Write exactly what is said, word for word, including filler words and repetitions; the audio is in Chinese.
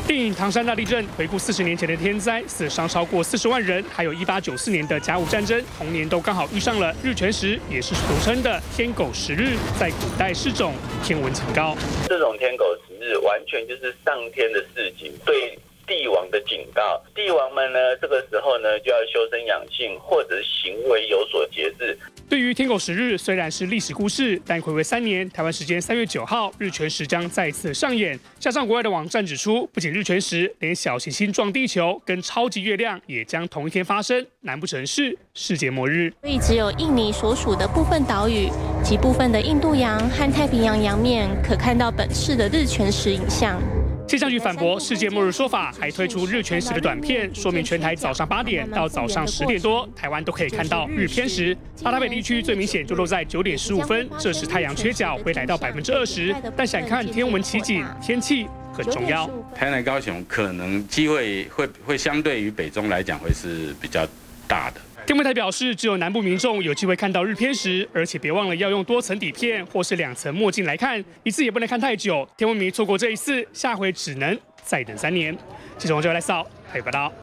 电影《唐山大地震》回顾四十年前的天灾，死伤超过四十万人，还有一八九四年的甲午战争，同年都刚好遇上了日全食，也是俗称的天狗食日，在古代是种天文警告。 这种天狗食日完全就是上天的示警，对帝王的警告。帝王们呢，这个时候呢就要修身养性，或者行为有所节制。 对于天狗食日，虽然是历史故事，但睽违三年，台湾时间三月九号，日全食将再次上演。加上国外的网站指出，不仅日全食，连小行星撞地球跟超级月亮也将同一天发生，难不成是世界末日？ 所以只有印尼所属的部分岛屿及部分的印度洋和太平洋洋面可看到本次的日全食影像。 气象局反驳世界末日说法，还推出日全食的短片，说明全台早上八点到早上十点多，台湾都可以看到日偏食。大台北地区最明显就落在九点十五分，这时太阳缺角会来到百分之二十。但想看天文奇景，天气很重要。 台南、高雄可能机会会会相对于北中来讲会是比较大的。 天文台表示，只有南部民众有机会看到日偏食，而且别忘了要用多层底片或是两层墨镜来看，一次也不能看太久。天文迷错过这一次，下回只能再等三年。记者王志来扫，台北报道。